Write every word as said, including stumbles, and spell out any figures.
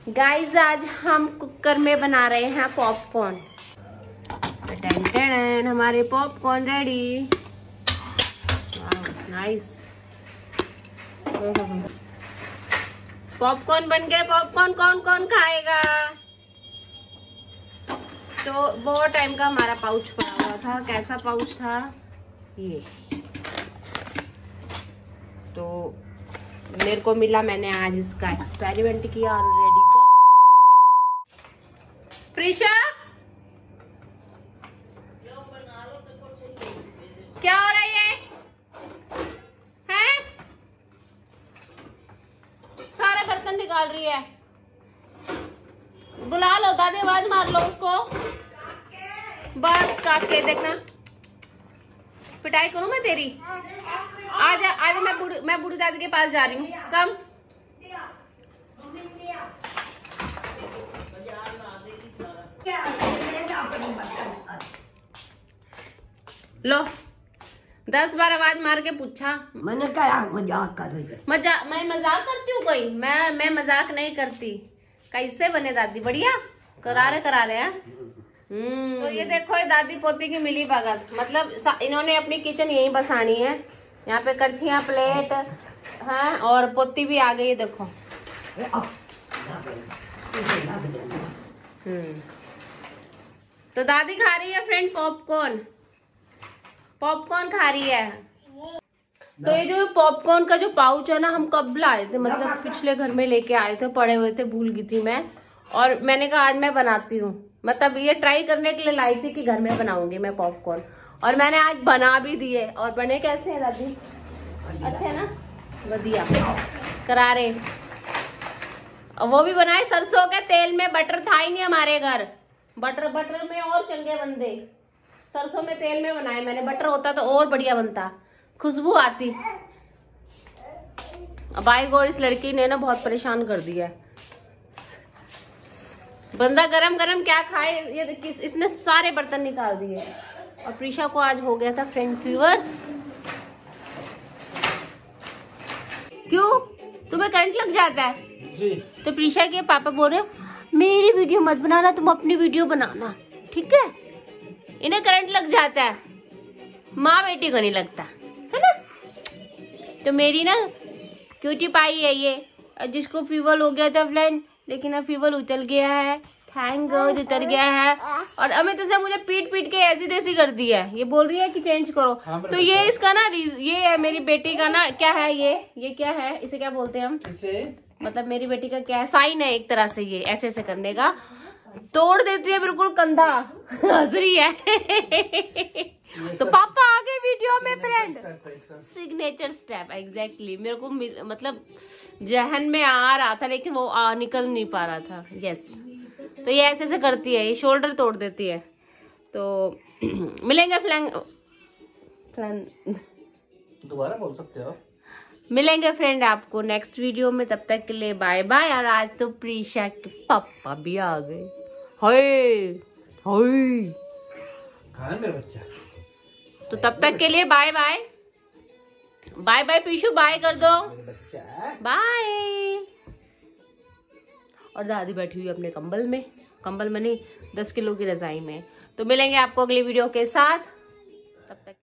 Guys आज हम cooker में बना रहे हैं पॉपकॉर्न। हमारे पॉपकॉर्न रेडी। नाइस। पॉपकॉर्न बन गए। पॉपकॉर्न कौन कौन खाएगा? तो बहुत टाइम का हमारा पाउच पड़ा हुआ था। कैसा पाउच था ये? तो मेरे को मिला, मैंने आज इसका एक्सपेरिमेंट किया और रेडी को। प्रीशा क्या हो रहा है? हैं? सारे बर्तन निकाल रही है। बुला लो दादी, आवाज मार लो उसको। बस काके देखना, पिटाई करूं मैं तेरी। आज आज मैं बूढ़ी मैं बूढ़ी दादी के पास जा रही हूँ। कम लो। दस बार आवाज मार के पूछा। मैंने क्या मजाक कर रही है? मजाक? मैं मजाक करती हूँ कोई? मैं मैं मजाक नहीं करती। कैसे बने दादी? बढ़िया करारे करारे हैं। हम्म तो ये देखो, ये दादी पोती की मिली भगत। मतलब इन्होंने अपनी किचन यहीं बसानी है। यहाँ पे करछियाँ, प्लेट हैं और पोती भी आ गई है। देखो। हम्म तो दादी खा रही है फ्रेंड पॉपकॉर्न। पॉपकॉर्न खा रही है। तो ये जो पॉपकॉर्न का जो पाउच है ना, हम कब लाए थे, मतलब पिछले घर में लेके आए थे, पड़े हुए थे, भूल गई थी मैं। और मैंने कहा आज मैं बनाती हूँ, मतलब ये ट्राई करने के लिए लाई थी कि घर में बनाऊंगी मैं पॉपकॉर्न। और मैंने आज बना भी दिए। और बने कैसे हैं दादी? अच्छे है ना? बढ़िया करारे। और वो भी बनाए सरसों के तेल में। बटर था ही नहीं हमारे घर। बटर बटर में और चंगे बनते। सरसों में तेल में बनाए मैंने। बटर होता तो और बढ़िया बनता, खुशबू आती। भाई गौर इस लड़की ने ना बहुत परेशान कर दिया। बंदा गरम गरम क्या खाए? ये किस इसने सारे बर्तन निकाल दिए। और प्रीशा को आज हो गया था फ्रेंड फीवर। क्यों? तुम्हें करंट लग जाता है जी? तो प्रीशा के पापा बोल रहे हो मेरी वीडियो मत बनाना, तुम अपनी वीडियो बनाना, ठीक है? इन्हें करंट लग जाता है, माँ बेटी को नहीं लगता है ना। तो मेरी ना क्यूटी पाई है ये, जिसको फीवर हो गया था फ्रेंड, लेकिन अब फीवर उतर गया है। थैंक गॉड उतर गया है। और अमित से मुझे पीट पीट के ऐसी तैसी कर दी है। ये बोल रही है कि चेंज करो। हाँ, तो ये इसका ना ये है मेरी बेटी का ना, क्या है ये ये क्या है? इसे क्या बोलते हैं हम? इसे मतलब मेरी बेटी का क्या है? साइन है एक तरह से। ये ऐसे ऐसे करने का। तोड़ देती है बिल्कुल कंधा। हंस रही है। तो पापा आ गए वीडियो में फ्रेंड। Signature step exactly. मेरे को मतलब जहन में आ रहा था, लेकिन वो आ, निकल नहीं पा रहा था। यस। तो ये ऐसे ऐसे करती है, ये शोल्डर तोड़ देती है। तो मिलेंगे फ्लैंग फ्लैंग दोबारा बोल सकते हो। मिलेंगे फ्रेंड आपको नेक्स्ट वीडियो में। तब तक के लिए बाय बाय। और आज तो प्रीशा के पापा भी आ गए। हाय हाय कहाँ है मेरा बच्चा? तो तब तक के लिए बाय बाय। बाय बाय पीशू, बाय कर दो। बाय। और दादी बैठी हुई अपने कंबल में, कंबल में नहीं, दस किलो की रजाई में। तो मिलेंगे आपको अगली वीडियो के साथ। तब तक